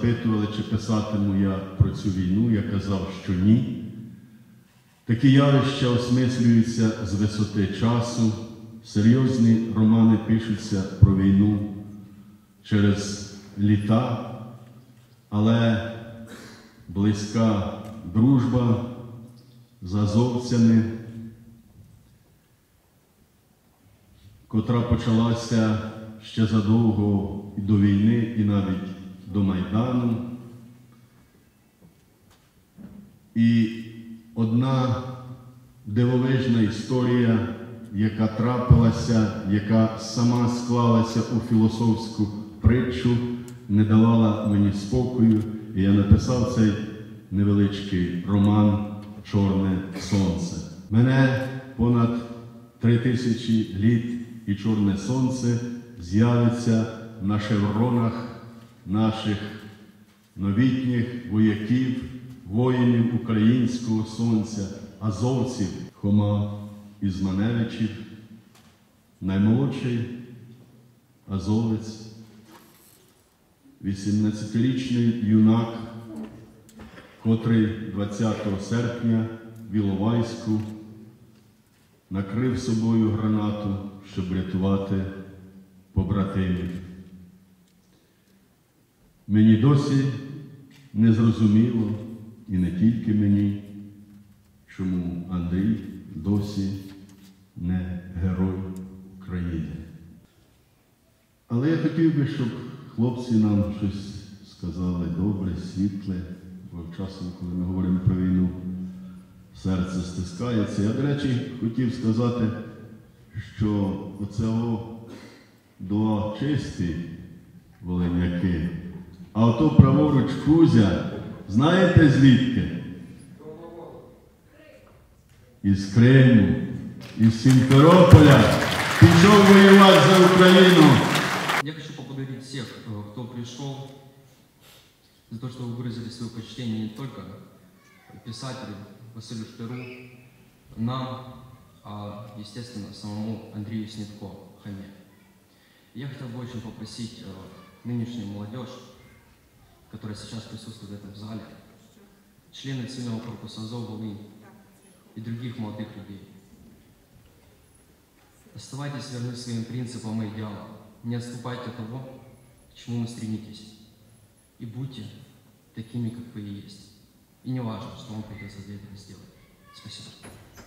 запитували, чи писатиму я про цю війну, я казав, що ні. Такі явища осмислюються з висоти часу, серйозні романи пишуться про війну через літа, але близька дружба з азовцями, котра почалася ще задовго і до війни, і навіть до Майдану. І одна дивовижна історія, яка трапилася, яка сама склалася у філософську притчу, не давала мені спокою, і я написав цей невеличкий роман «Чорне сонце». Мене понад 3000 літ і чорне сонце з'явиться на шевронах наших новітніх вояків, воїнів українського сонця, азовців, Хома Ізманевичів, наймолодший азовець, 18-річний юнак, котрий 20 серпня в Іловайську накрив собою гранату, щоб рятувати побратимів. Мені досі не зрозуміло, і не тільки мені, чому Андрій досі не герой України. Але я хотів би, щоб хлопці нам щось сказали добре, світле, бо часом, коли ми говоримо про війну, серце стискається. Я, до речі, хотів сказати, що оцього два чисті волиняки, а ото праворуч Кузя, знаєте звідки? Із Криму, із Сімферополя, пішов воювати за Україну. Я хочу поблагодарить всех, кто пришел, за то, что вы выразили свое почтение не только писателю Василию Шкляру, нам, а, естественно, самому Андрею Снитко, Хоме. Я хотел бы очень попросить нынешнюю молодежь, которая сейчас присутствует в этом зале, члены цивильного корпуса Азов, Волынь и других молодых людей. Оставайтесь верны своим принципам и идеалам. Не отступайте от того, к чему вы стремитесь. И будьте такими, как вы и есть. И не важно, что вам придется для этого сделать. Спасибо.